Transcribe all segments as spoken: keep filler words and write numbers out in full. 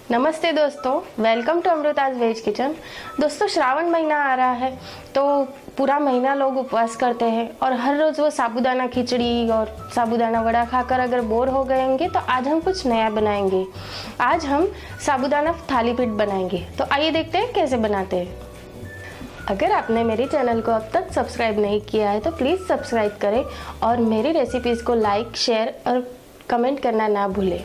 नमस्ते दोस्तों, welcome to Amrita's veg kitchen. दोस्तों, श्रावण महीना आ रहा है तो पूरा महीना लोग उपवास करते हैं और हर रोज़ वो साबूदाना खिचड़ी और साबूदाना वड़ा खाकर अगर बोर हो गएंगे तो आज हम कुछ नया बनाएंगे। आज हम साबूदाना थाली पीठ बनाएंगे। तो आइए देखते हैं कैसे बनाते हैं। अगर आपने मेरे चैनल को अब तक सब्सक्राइब नहीं किया है तो प्लीज़ सब्सक्राइब करें और मेरी रेसिपीज़ को लाइक, शेयर और कमेंट करना ना भूलें।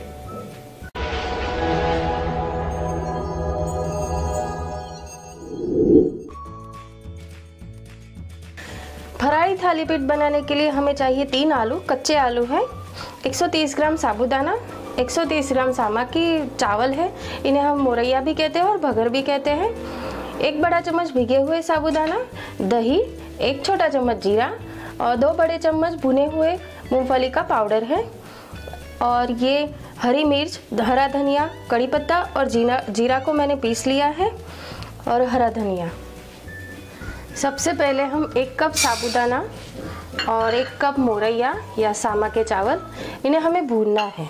फराई थाली पीठ बनाने के लिए हमें चाहिए तीन आलू, कच्चे आलू हैं, एक सौ तीस ग्राम साबूदाना, एक सौ तीस ग्राम सामा की चावल है, इन्हें हम मोरैया भी कहते हैं और भगर भी कहते हैं, एक बड़ा चम्मच भिगे हुए साबूदाना, दही, एक छोटा चम्मच जीरा और दो बड़े चम्मच भुने हुए मूंगफली का पाउडर है, और ये हरी मिर्च, हरा धनिया, कड़ी पत्ता और जीरा जीरा को मैंने पीस लिया है और हरा धनिया। सबसे पहले हम एक कप साबूदाना और एक कप मोरैया या सामा के चावल, इन्हें हमें भूनना है।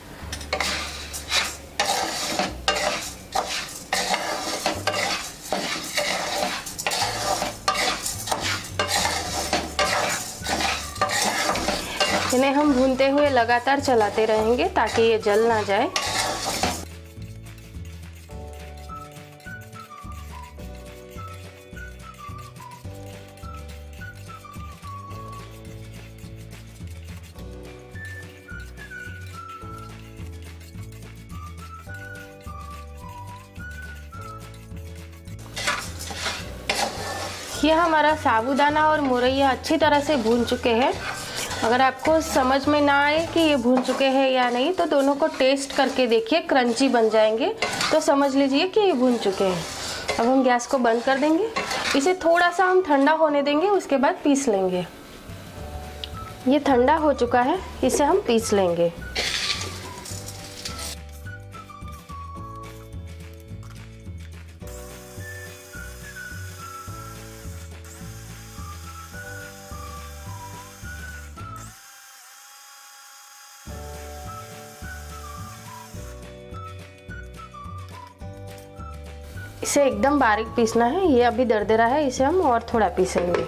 इन्हें हम भूनते हुए लगातार चलाते रहेंगे ताकि ये जल ना जाए। ये हमारा साबूदाना और मोरैया अच्छी तरह से भून चुके हैं। अगर आपको समझ में ना आए कि ये भून चुके हैं या नहीं तो दोनों को टेस्ट करके देखिए, क्रंची बन जाएंगे तो समझ लीजिए कि ये भून चुके हैं। अब हम गैस को बंद कर देंगे, इसे थोड़ा सा हम ठंडा होने देंगे, उसके बाद पीस लेंगे। ये ठंडा हो चुका है, इसे हम पीस लेंगे। इसे एकदम बारीक पीसना है, ये अभी दरदरा है, इसे हम और थोड़ा पीसेंगे।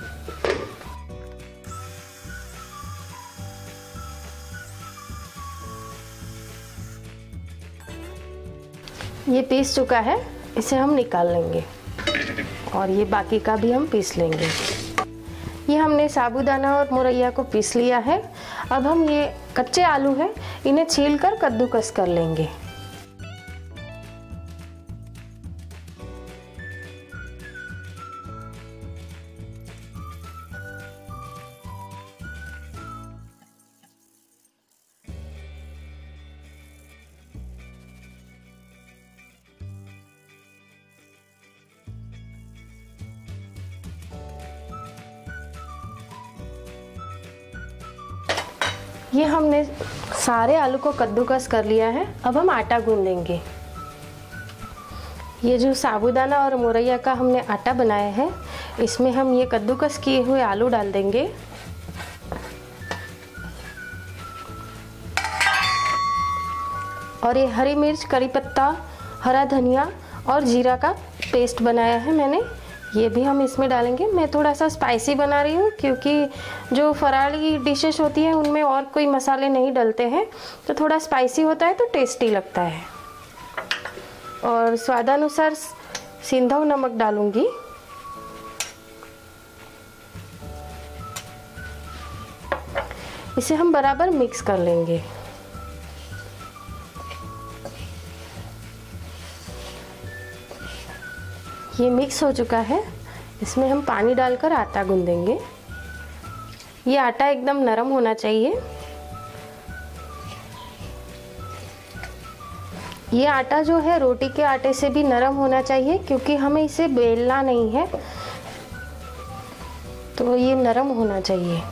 ये पीस चुका है, इसे हम निकाल लेंगे और ये बाकी का भी हम पीस लेंगे। ये हमने साबूदाना और मोरैया को पीस लिया है। अब हम ये कच्चे आलू हैं, इन्हें छीलकर कद्दूकस कर लेंगे। ये हमने सारे आलू को कद्दूकस कर लिया है। अब हम आटा गूंद लेंगे। ये जो साबूदाना और मोरैया का हमने आटा बनाया है, इसमें हम ये कद्दूकस किए हुए आलू डाल देंगे और ये हरी मिर्च, कड़ी पत्ता, हरा धनिया और जीरा का पेस्ट बनाया है मैंने, ये भी हम इसमें डालेंगे। मैं थोड़ा सा स्पाइसी बना रही हूँ क्योंकि जो फराली डिशेस होती है उनमें और कोई मसाले नहीं डलते हैं, तो थोड़ा स्पाइसी होता है तो टेस्टी लगता है। और स्वादानुसार सिंधव नमक डालूंगी। इसे हम बराबर मिक्स कर लेंगे। ये मिक्स हो चुका है, इसमें हम पानी डालकर आटा गूंदेंगे। ये आटा एकदम नरम होना चाहिए। ये आटा जो है रोटी के आटे से भी नरम होना चाहिए क्योंकि हमें इसे बेलना नहीं है, तो ये नरम होना चाहिए।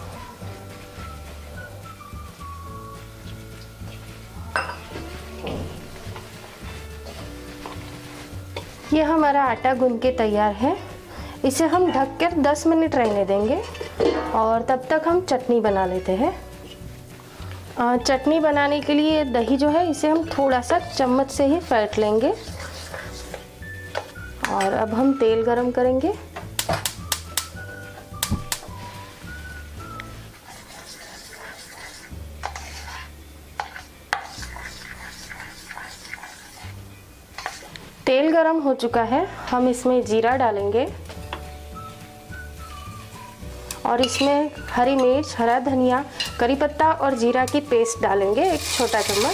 ये हमारा आटा गूंद के तैयार है। इसे हम ढककर दस मिनट रहने देंगे और तब तक हम चटनी बना लेते हैं। चटनी बनाने के लिए दही जो है इसे हम थोड़ा सा चम्मच से ही फेंट लेंगे। और अब हम तेल गरम करेंगे। तेल गरम हो चुका है, हम इसमें जीरा डालेंगे और इसमें हरी मिर्च, हरा धनिया, करी पत्ता और जीरा की पेस्ट डालेंगे, एक छोटा चम्मच।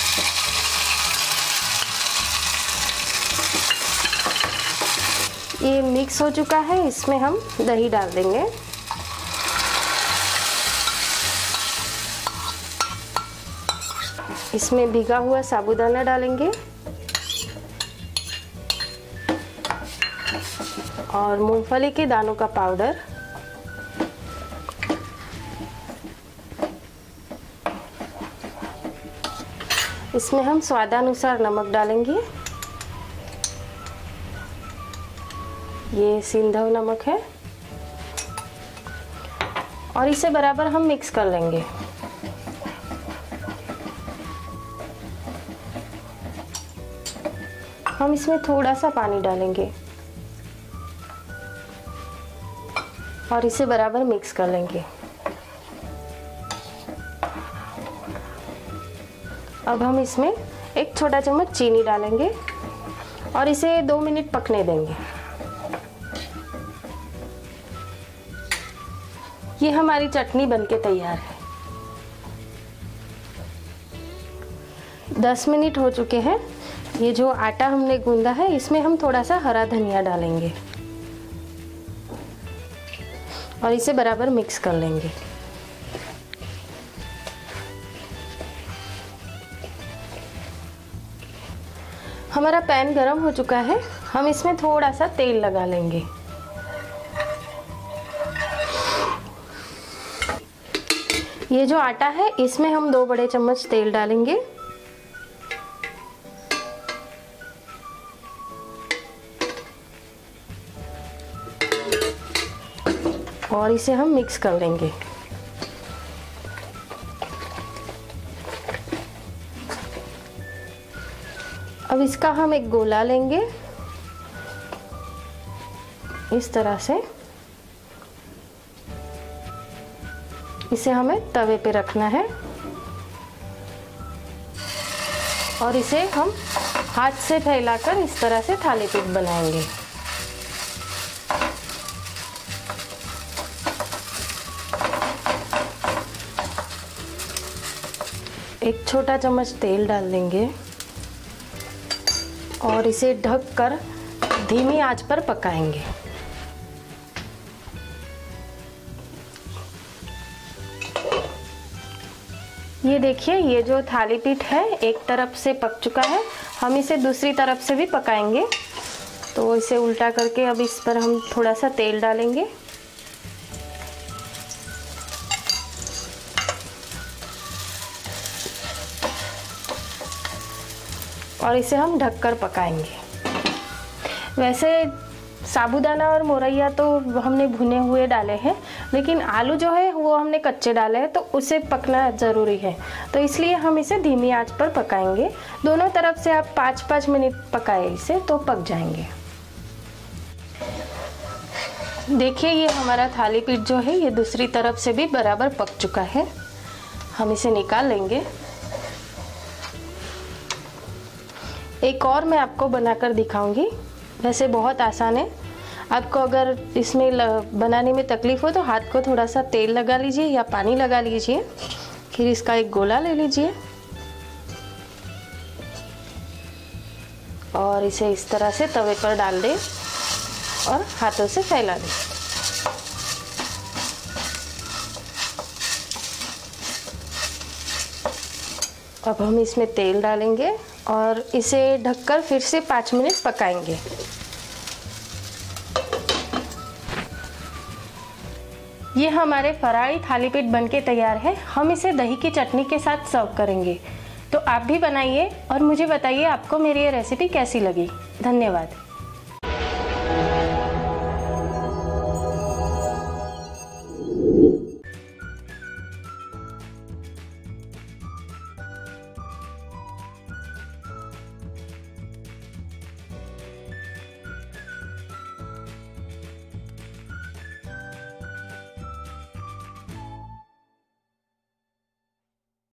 ये मिक्स हो चुका है, इसमें हम दही डाल देंगे। इसमें भीगा हुआ साबूदाना डालेंगे और मूंगफली के दानों का पाउडर। इसमें हम स्वादानुसार नमक डालेंगे, ये सिंधव नमक है, और इसे बराबर हम मिक्स कर लेंगे। हम इसमें थोड़ा सा पानी डालेंगे और इसे बराबर मिक्स कर लेंगे। अब हम इसमें एक छोटा चम्मच चीनी डालेंगे और इसे दो मिनट पकने देंगे। ये हमारी चटनी बनके तैयार है। दस मिनट हो चुके हैं। ये जो आटा हमने गूंदा है इसमें हम थोड़ा सा हरा धनिया डालेंगे और इसे बराबर मिक्स कर लेंगे। हमारा पैन गरम हो चुका है, हम इसमें थोड़ा सा तेल लगा लेंगे। ये जो आटा है इसमें हम दो बड़े चम्मच तेल डालेंगे और इसे हम मिक्स कर लेंगे। अब इसका हम एक गोला लेंगे इस तरह से। इसे हमें तवे पे रखना है और इसे हम हाथ से फैलाकर इस तरह से थाली पीठ बनाएंगे। एक छोटा चम्मच तेल डाल देंगे और इसे ढककर धीमी आंच पर पकाएंगे। ये देखिए, ये जो थाली पीठ है एक तरफ से पक चुका है, हम इसे दूसरी तरफ से भी पकाएंगे। तो इसे उल्टा करके अब इस पर हम थोड़ा सा तेल डालेंगे और इसे हम ढककर पकाएंगे। वैसे साबूदाना और मोरैया तो हमने भुने हुए डाले हैं, लेकिन आलू जो है वो हमने कच्चे डाले हैं, तो उसे पकना ज़रूरी है। तो इसलिए हम इसे धीमी आंच पर पकाएंगे। दोनों तरफ से आप पाँच पाँच मिनट पकाए इसे, तो पक जाएंगे। देखिए, ये हमारा थाली पीठ जो है ये दूसरी तरफ से भी बराबर पक चुका है। हम इसे निकाल लेंगे। एक और मैं आपको बनाकर दिखाऊंगी। वैसे बहुत आसान है। आपको अगर इसमें बनाने में तकलीफ़ हो तो हाथ को थोड़ा सा तेल लगा लीजिए या पानी लगा लीजिए, फिर इसका एक गोला ले लीजिए और इसे इस तरह से तवे पर डाल दें और हाथों से फैला दें। अब हम इसमें तेल डालेंगे और इसे ढककर फिर से पाँच मिनट पकाएंगे। ये हमारे फरारी थाली पीठ बनके तैयार है। हम इसे दही की चटनी के साथ सर्व करेंगे। तो आप भी बनाइए और मुझे बताइए आपको मेरी ये रेसिपी कैसी लगी। धन्यवाद।